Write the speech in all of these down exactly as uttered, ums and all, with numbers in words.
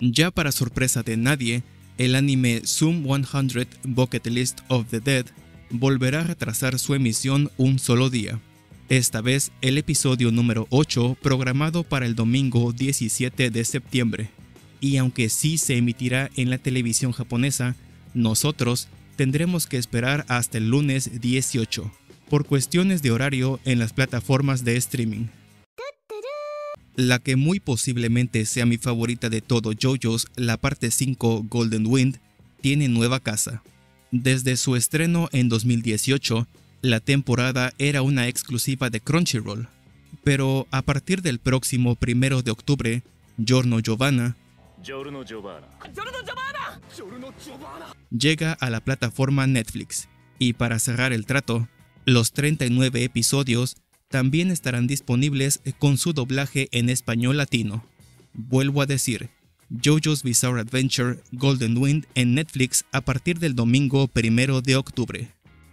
Ya para sorpresa de nadie, el anime Zoom cien Bucket List of the Dead volverá a retrasar su emisión un solo día. Esta vez el episodio número ocho programado para el domingo diecisiete de septiembre. Y aunque sí se emitirá en la televisión japonesa, nosotros tendremos que esperar hasta el lunes dieciocho, por cuestiones de horario en las plataformas de streaming. La que muy posiblemente sea mi favorita de todo JoJo's, la parte cinco Golden Wind, tiene nueva casa. Desde su estreno en dos mil dieciocho, la temporada era una exclusiva de Crunchyroll, pero a partir del próximo primero de octubre, Giorno Giovanna llega a la plataforma Netflix, y para cerrar el trato, los treinta y nueve episodios también estarán disponibles con su doblaje en español latino. Vuelvo a decir, JoJo's Bizarre Adventure Golden Wind en Netflix a partir del domingo primero de octubre.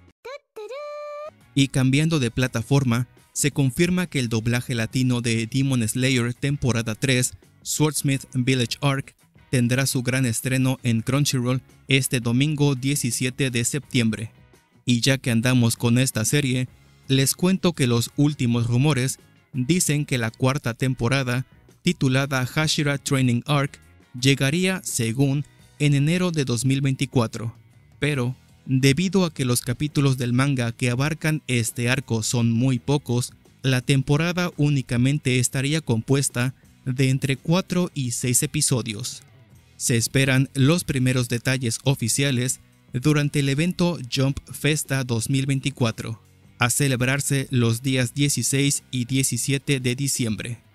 Y cambiando de plataforma, se confirma que el doblaje latino de Demon Slayer temporada tres, Swordsmith Village Arc, tendrá su gran estreno en Crunchyroll este domingo diecisiete de septiembre. Y ya que andamos con esta serie, les cuento que los últimos rumores dicen que la cuarta temporada, titulada Hashira Training Arc, llegaría, según, en enero de dos mil veinticuatro. Pero, debido a que los capítulos del manga que abarcan este arco son muy pocos, la temporada únicamente estaría compuesta de entre cuatro y seis episodios. Se esperan los primeros detalles oficiales durante el evento Jump Festa dos mil veinticuatro, a celebrarse los días dieciséis y diecisiete de diciembre.